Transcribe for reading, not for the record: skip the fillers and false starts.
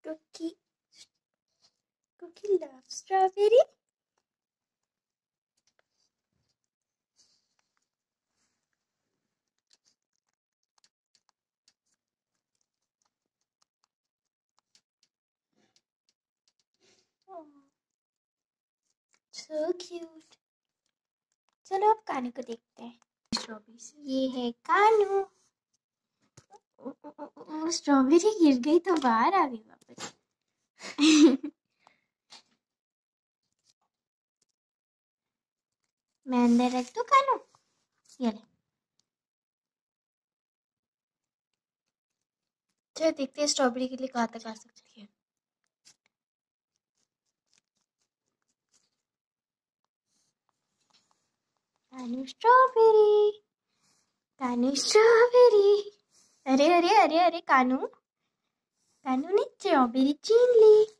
Cookie, Cookie loves strawberry. Oh, so cute. चलो अब कानू को देखते हैं। स्ट्रॉबेरी, ये है कानू। स्ट्रॉबेरी गिर गई तो बाहर आ गई वापस। मैं अंदर रख दूं कानू? ये ले। चलो देखते हैं स्ट्रॉबेरी के लिए कहाँ तक आ सकती है। कानू स्ट्रॉबेरी, कानू स्ट्रॉबेरी। अरे अरे अरे अरे कानू, कानू ने स्ट्रॉबेरी छीन ली।